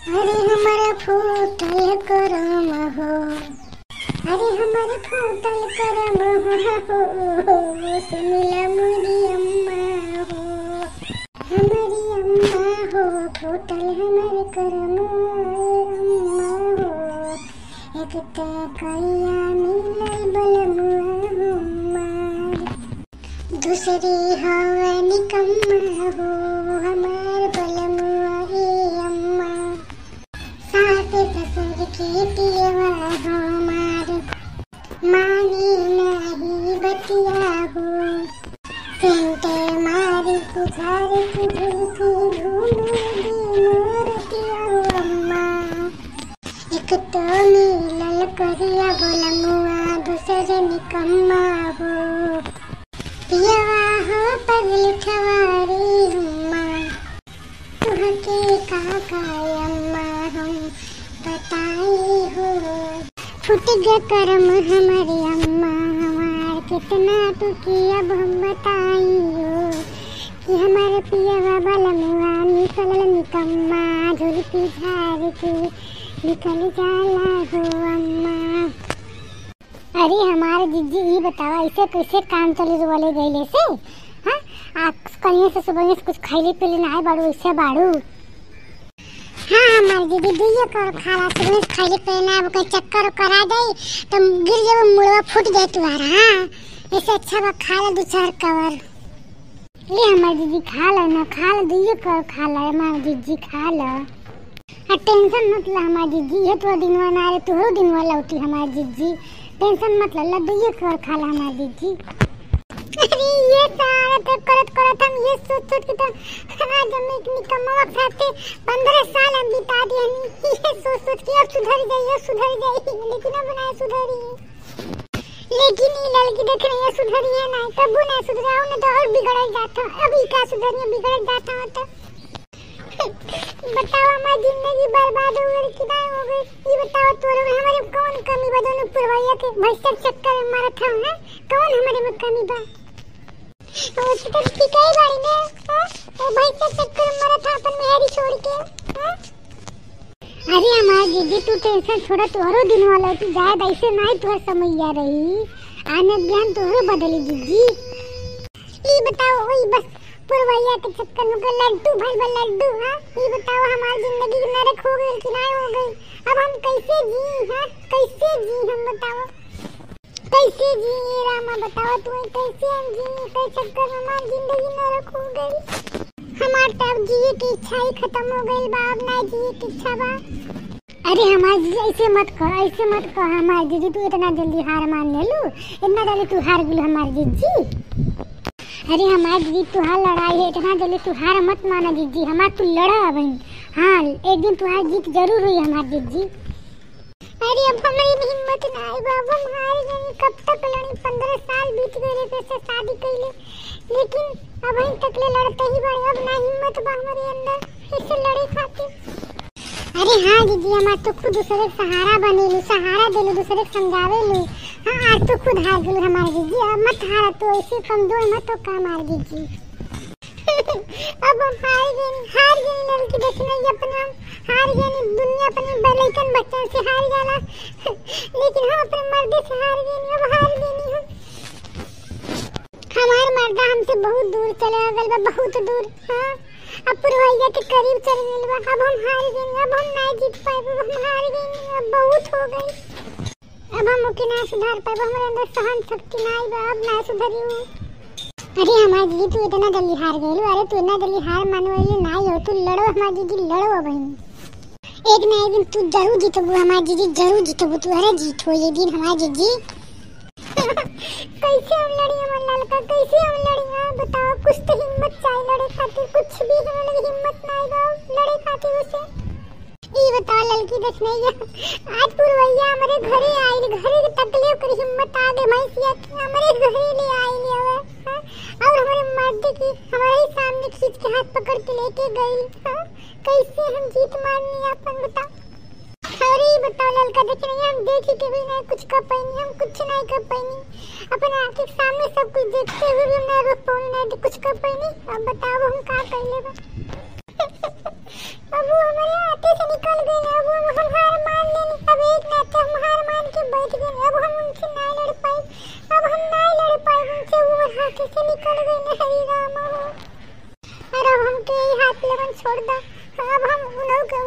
अरे हमारा फूटल करम हो, अरे हमारा फूटल करम हो, सुनिला मोरी अम्मा हो, हमारी अम्मा हो, फूटल हमारे करम अम्मा हो, एक कैया मिलल बलमुआ हमार, दूसरी हवा निकम्मा हो, हमार बलमुआ हे अम्मा, सास ससुर के पियवा हमार, माने नहीं बतिया हो, सेंटे मारी पुछार पुछी घूमे मोरतिया हो अम्मा, एक तो मिलल करिया बलमुआ, दूसरे निकम्मा हो, पियवा हो पगल ठवारी अम्मा, तुहके का अम्मा हम बताई हो, फुट गया करम हमारे अम्मा हमार, कितना टूटी अब हम बताई हो, कि हमारे पियवा बलमुआ निकलल निकम्मा, झुलकी झाड़ के निकल जाला हो अम्मा। अरे हमारे जीजी ये बतावा ऐसे कैसे काम चले वाले गईले से? हाँ आप कहीं से सुबह से कुछ खाइले पीले ना आए बाड़ू ऐसे बाड़ू? हाँ हमारे दीदी दुइया कर खाला सुबह खाइले पीले ना अब कोई चक्कर करा दे तो गिर जाओ मुड़वा फूट जाए तुम्हारा। हाँ ऐसे अच्छा बा खाला दो चार कवर ले हमारे दीदी खाला ना खाला दुइया कर खाला हमारे दीदी खाला। टेंशन मत ला हमारी जीजी ये तो दिनवा ना रे तू हो दिनवा लौटी हमारी जीजी टेंशन मत ला दुइये कर खाला हमारी जीजी। अरे ये सारा तो करत हम ये सोच के तो आज हम एक निकम्मा खाते 15 साल हम बिता दिए ये सोच के अब सुधर जाइए लेकिन अब ना सुधरी लेकिन ये लड़की देख रही है सुधरी है ना कबू ना सुधराओ ना तो और बिगड़ जाता अभी का सुधरिए बिगड़ जाता होता। बताओ हमारी जिंदगी बर्बाद हो गई कि नहीं हो गई ये बताओ तो हमारे कौन कमी बा दोनों पुरवैया के भैंसर चक्कर में मारा था ना कौन हमारे में कमी बा वो तो ठीक है बाड़ी ने वो भैंसर चक्कर में मारा था अपन मेहरी छोड़ के। अरे हमारी दीदी तू टेंशन छोड़ा तोहरो दिन वाला तू ज्यादा ऐसे नहीं तोहर समैया रही आने बयान तोहरो बदली दीदी ये बताओ वही बस पुरवैया के चक्कर में को लड्डू भर लड्डू। हाँ ये बताओ हमारी जिंदगी नरक हो गई कि नहीं हो गई अब हम कैसे जी। हाँ कैसे जी हम बताओ कैसे जी ये रामा बताओ तू कैसे हम जी के चक्कर में हमारी जिंदगी नरक हो गई हमार तब जिए की इच्छा ही खत्म हो गई बाप ना जिए की इच्छा बा। अरे हमारी ऐसे मत कह हमारी दीदी तू इतना जल्दी हार मान ले लू इतना जल्दी तू हार गई हमारी दीदी। अरे हमारी दीदी तुहार लड़ाई है इतना जल्दी तुहार मत माना दीदी हमार तू लड़ा बहन। हाँ एक दिन तुहार जीत जरूर हुई हमारी दीदी। अरे अब हमारी हिम्मत ना आई बाबू हम हार गए कब तक लड़ी 15 साल बीत गए कैसे शादी कइले लेकिन अब हम तक ले लड़ते ही बड़े अब ना हिम्मत बा हमारे अंदर ऐसे लड़े खातिर। अरे हाँ दीदी हमार तो खुद दूसरे के सहारा बनेलू सहारा देलू दूसरे के समझावेलू। हाँ आज तो खुद हार गई हमारी दीदी अब मत हारा तो ऐसे कमजोर मत तो काम हार दीजिए। अब हम हार गए लड़की देखने अपना हार गए दुनिया अपने बलैकन बच्चों से हार जाला लेकिन हम अपने मर्दे से हार गए अब हार गए हमारे मर्दा हमसे बहुत दूर चले गए बहुत दूर। हाँ अब पुरवैया के करीब चले गए अब हम हार गए अब हम नहीं जीत पाए हम हार गए अब बहुत हो गई अब हम ओके ना सुधार पाए हमारे अंदर सहन शक्ति नहीं बा अब ना सुधरी हूँ। अरे हमारी दीदी तू इतना जल्दी हार गई अरे तू इतना जल्दी हार मानवाई नहीं हो तू लड़ो हमारी दीदी लड़ो बहन एक ना एक दिन तू जरूर जीतोगे हमारी दीदी जरूर जीतोगे तू अरे जीत हो ये दिन हमारी दीदी। कैसे हम लड़ी हमारे लड़का कैसे हम लड़ी बताओ कुछ तो हिम्मत चाहिए लड़े खातिर कुछ भी हमारे हिम्मत नहीं बा लड़े खातिर उसे ये बताओ लड़की देखने आज पुरवैया हमारे घरे आई घरे तकलीफ कर हिम्मत आ गई भैंसिया हमारे घरे ले आई ले और हमारे मर्द की हमारे सामने खींच के हाथ पकड़ के लेके गई। कैसे हम जीत मारनी अपन बताओ। अरे बताओ लड़का देख रही हम देखी के भी नहीं कुछ कर पाएंगे हम कुछ नहीं कर पाएंगे अपने आंखों के सामने सब कुछ देखते हुए भी मैं रोक पाऊंगी नहीं कुछ कर पाएंगे अब बताओ हम क्या कर लेगा अब वो हमारे हाथ से निकल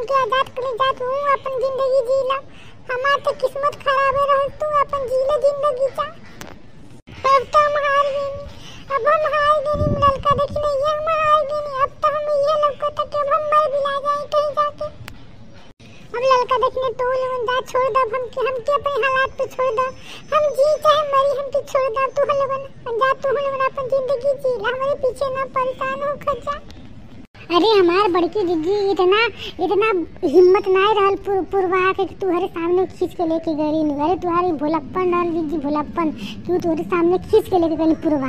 हमके आजाद कर जा, तू अपन जिंदगी जी ला। हमार तो किस्मत खराब है रह, तू अपन जी ले जिंदगी जा। अब तो हम हार गए, अब हम हार गए, लड़का देखने ये हम हार गए। अब तो हम ये लड़का तक अब हम मर भी ला जाए कहीं जाके। अब लड़का देखने तो लोग जा छोड़ दो, हमके अपने हालात पे छोड़ दो। हम जी चाहे मरी हमके छोड़ दो, तू लोगन जा, तू लोगन अपन जिंदगी जी ला, हमारे पीछे ना परेशान हो खजा। अरे हमार बड़की दीदी इतना हिम्मत ना रहल पूर्वा के तुम्हारे सामने खींच के लेके गई। अरे तुम्हारी भोलप्पन रहल दीदी, भोलप्पन क्यों तुम्हारे सामने खींच के लेके गई पूर्वा।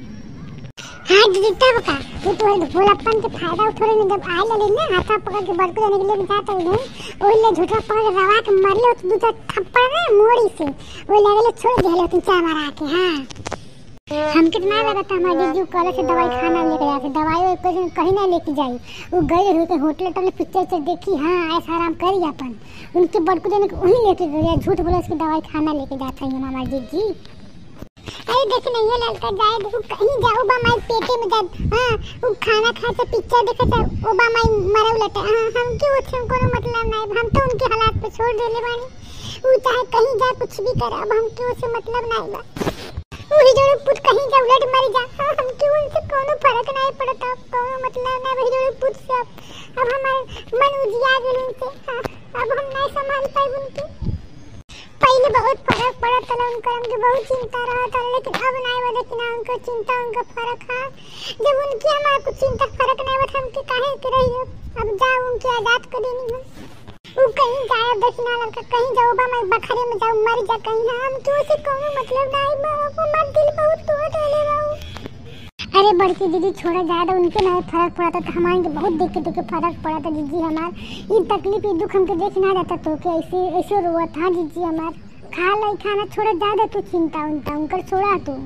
हाँ दीदी तब का तू तुम्हारे भोलप्पन के फायदा उठा रही। जब आए लगे ना हाथा पकड़ के बड़को जाने के लिए जाता हूँ, वही ले झूठा पकड़ के रवा के मर लो, दो चार थप्पड़ ना मोड़ी से वही लगे छोड़ दे तुम चाय मारा के। हाँ हम कितना लगा था हमारी दीदी कॉलेज से दवाई खाना लेके जाते, दवाई कहीं ना लेके जाई। वो गए हुए होटल टल पिक्चर देखी, हाँ ऐसा आराम करी अपन। उनके बड़को देने को वहीं लेके गए, झूठ बोले उसकी दवाई खाना लेके जाता है हमारी दीदी। अरे देख नहीं ये लड़का जाए देखो कहीं जाओ बामाई पेटे में जाए। हाँ वो खाना खाए तो पिक्चर देखे तो वो बामाई मरे उलटे। हाँ हम क्यों उससे कोनो मतलब नहीं, हम तो उनके हालात पे छोड़ देले बानी। वो चाहे कहीं जाए कुछ भी करे, अब हम क्यों उससे मतलब नहीं बा। वही जोड़े पुत कहीं जा उलट मर जा, हाँ हम क्यों उनसे कोनो फर्क नहीं पड़ता, कोनो मतलब नहीं। वही जोड़े पुत से अब हमारे मन उजिया गए उनसे। हाँ अब हम नहीं संभाल पाए उनके। पहले बहुत फर्क पड़ा था उनका, हमके बहुत चिंता रहा था, लेकिन अब नहीं बा। लेकिन उनको चिंता उनका फर्क है, जब उनकी हमारे कुछ चिंता फर्क नहीं बा हमके काहे के रही। अब जाओ उनकी आजाद कर देनी है, वो कहीं जाए देखना लड़का कहीं जाओ बामाई बखरे में जाओ मर जा कहीं। हाँ हम क्यों से कोनो मतलब नहीं बा, हमारा दिल बहुत टूट रहा है। अरे बड़की दीदी छोड़ा ज्यादा उनके नहीं फर्क पड़ा था, हमारे बहुत देख के फर्क पड़ा था दीदी। हमार ये तकलीफ ये दुख हमके देख ना जाता तो के ऐसे रोआ था दीदी। हमार खा लाई खाना छोड़ा ज्यादा तू चिंता उनका छोड़ा तू।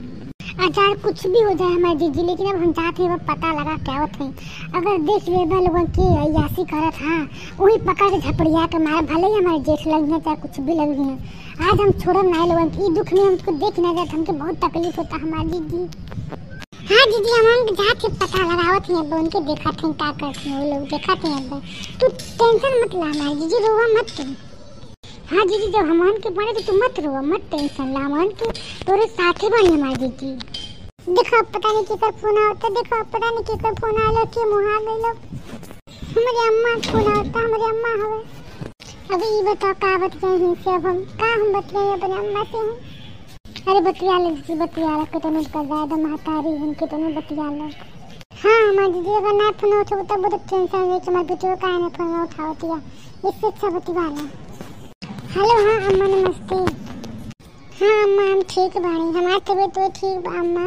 अचार कुछ भी हो जाए हमारी दीदी, लेकिन अब हम चाहते हैं पता लगा क्या होता है। अगर देख ले लोगों की अयासी करत, हाँ वही पकड़ के झपड़िया के मारे, भले ही हमारे जेठ लगी है चाहे कुछ भी लगी है। आज हम छोड़ब नहीं लोगों की दुख में, हमको देख ना जाए हमके बहुत तकलीफ होता हमारी दीदी। हाँ दीदी हम उनके जाके पता लगावत हैं, अब उनके देखा थे क्या करते हैं वो लोग, देखा थे। अब तू टेंशन मत ला हमारी दीदी, रोवा मत तू। हाँ दीदी जब हम के पड़े तो तू मत रोवा, मत टेंशन ला, हम के तोरे साथे बनी हमारी दीदी। देखो पता नहीं किसका फोन आता, देखो पता नहीं किसका फोन आलो के मुहा गई लोग। हमारी अम्मा फोन आता, हमारी अम्मा हवे। अभी ये बताओ का बतियाई से, अब हम का हम बतियाई अपने अम्मा से हैं। अरे बतिया ले दीदी, बतिया ले, कितने का ज्यादा महतारी हम कितने बतिया ले। हाँ हमारी दीदी अगर ना फोन उठाओ तब बहुत टेंशन है कि हमारी बेटी को काहे ना फोन उठावती है, इससे अच्छा बतिया ले। हेलो हाँ अम्मा नमस्ते। हाँ अम्मा हम ठीक बानी, हमारी तबीयत तो ठीक बा अम्मा।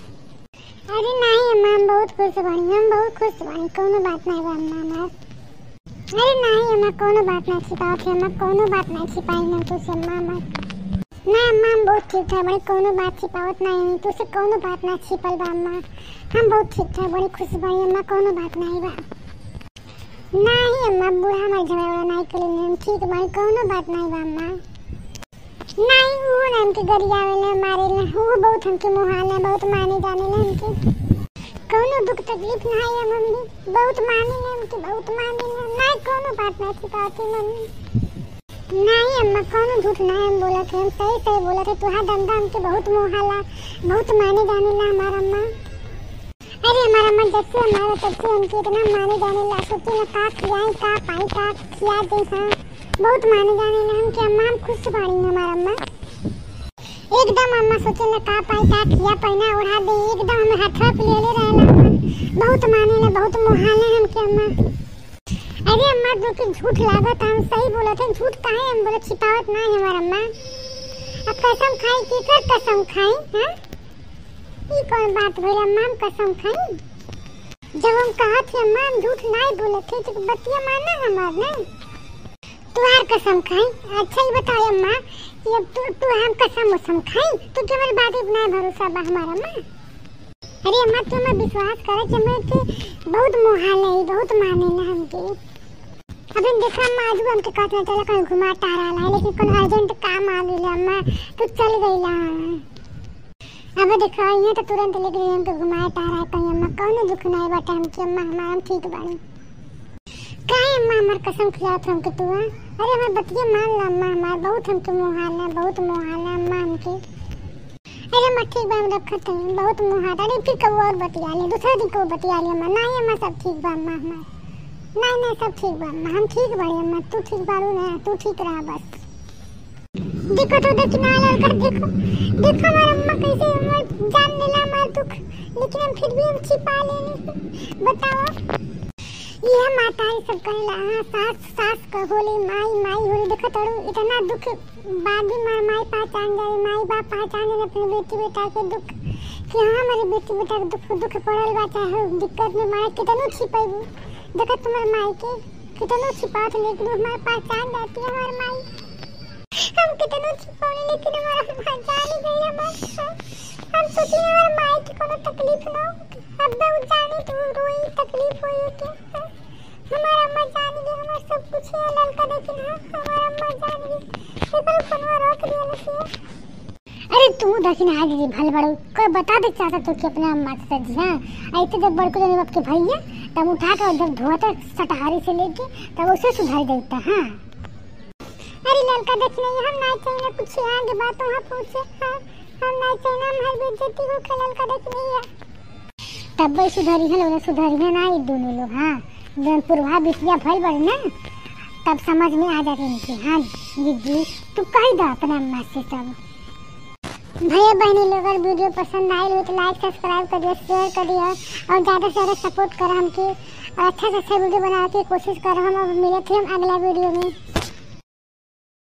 अरे नहीं अम्मा हम बहुत खुश बानी, हम बहुत खुश बानी, कोनो बात नहीं बा अम्मा हमार। अरे नहीं अम्मा कोनो बात नहीं छिपावत है अम्मा, कोनो बात नहीं छिपाई ना तुझसे अम्मा हमार। ना अम्मा हम बहुत ठीक ठाक बड़ी, कोनो बात छिपावत नहीं, तुझसे कोनो बात ना छिपल बा अम्मा। हम बहुत ठीक ठाक बड़ी खुश बानी अम्मा, कोनो बात नहीं बा। नहीं अम्मा बूढ़ा हमारे झगड़ा नहीं करे, हम ठीक बानी, कोनो बात नहीं बा अम्मा। नहीं वो ना हमके गरियावे ना मारे ना, वो बहुत हमके मुहाना बहुत माने जाने ना हमके, कोनो दुख तकलीफ नहीं है मम्मी, बहुत माने ना हमके, बहुत माने ना। नहीं कोनो बात नहीं छिपाती मम्मी। नहीं अम्मा कोनो झूठ नहीं हम बोला थे, हम सही सही बोला थे। तुहार धंधा हमके बहुत मुहाला बहुत माने जाने ला हमारा अम्मा। अरे हमारा अम्मा जब से हमारा तब से हमके इतना माने जाने ला, सोचे ना का खियाई का पाई का खिया दे। हाँ बहुत माने जाने ला हमके अम्मा, हम खुश बाड़ी हमारा अम्मा। एकदम अम्मा सोचे ना का पाई का खिया पहना उड़ा दे, एकदम हमें हाथ पे ले ले रहला, बहुत माने ला बहुत मुहाले हमके अम्मा। अरे अम्मा जो कि झूठ लागत हम सही बोला थे, झूठ काहे हम बोले छिपावत नहीं हमारा अम्मा। अब कसम खाई की कर कसम खाई, हां ये कौन बात भइल अम्मा, हम कसम खाई जब हम कहा थे अम्मा हम झूठ नहीं बोले थे तो बतिया माना हमार ना, तुहार कसम खाई। अच्छा ही बताओ अम्मा ये तू हम कसम खाई तो केवल बात इतना भरोसा बा हमारा अम्मा। अरे अम्मा तुम विश्वास करे कि मैं बहुत मुहाल है बहुत माने ना हमके। अभी देखा अम्मा आज हमके कहते चला कहीं घुमा टहरा ला, लेकिन कोई अर्जेंट काम आ गई अम्मा तो चल गई ला। अब देखो ये तो तुरंत लेके हमके घुमाए टहरा कहीं अम्मा, कोनो दुख नहीं बाटे हमके अम्मा, हमारा ठीक बानी। काहे अम्मा हमार कसम खिलात हमके तू? अरे हमार बतिया मान ला अम्मा, हमार बहुत हमके मोहाना, बहुत मोहाना अम्मा हमके। अरे अम्मा ठीक बा, हम रखत हई, बहुत मोहाना। अरे फिर कब और बतिया ले, दूसरा दिन को बतिया ले अम्मा। नहीं अम्मा सब ठीक बा अम्मा हमार, नहीं सब ठीक बा अम्मा, हम ठीक बाड़ी अम्मा। तू ठीक बाड़ू ना, तू ठीक रहा बस। देखो तो देखी ना लड़का, देखो देखो हमार अम्मा कैसे हमार जान लेला हमार दुख, लेकिन हम फिर भी हम छिपा लेनी। बताओ यह माता ही सब कहेला, हाँ सास का होली, माई होली। देखो तड़ू इतना दुख बाद भी माई पहचान जाए, माई बाप पहचान जाए अपने बेटी बेटा के दुख, कि हाँ हमारे बेटी बेटा के दुख पड़ल बा, चाहे दिक्कत में मारे कितनो छिपेबू। देखो तुम्हारे माई के कितनो छिपात, लेकिन हमारे पहचान जाती है हमारे माई। हम कितनो छिपाने लेकिन हमारा माँ जान ही गई हमारे। हम सोची हमारे माई की कोनो तकलीफ ना हो, अब वो जाने तो रोई तकलीफ होई के। हमारा अम्मा जान गई हमारा सब कुछ है लड़का, लेकिन हाँ हमारा अम्मा जान गई। पेपर फोनवा रोक दिया लसी। अरे तू देखी ना आगे भल बड़ो कोई बता दे चाहता तो कि अपने अम्मा से जी। हाँ ऐसे जब बड़को जने बाप के भैया तब उठा कर जब धोता सटहारी से लेके तब उसे सुधार देता। हाँ अरे लड़का देखने हम ना चाहिए कुछ आगे बात वहाँ पूछे। हाँ हम ना चाहिए हमारी बेइज्जती हो के लड़का देखने है तब वही सुधारी है ना ये दोनों लोग। हाँ जब पूर्वा बिटिया भल बड़े ना तब समझ में आ जाते इनकी। हाँ जी तू कह दो अपने अम्मा से सब। भैया बहनी लोग अगर वीडियो पसंद आए हो तो लाइक सब्सक्राइब करिए, शेयर करिए और ज़्यादा से ज़्यादा सपोर्ट करें हमके। और अच्छा से अच्छा वीडियो बनाने की कोशिश करें हम। अब मिले थे हम अगला वीडियो में।